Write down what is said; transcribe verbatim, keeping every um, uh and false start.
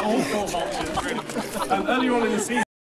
all four vultures. Um, earlier on in the season,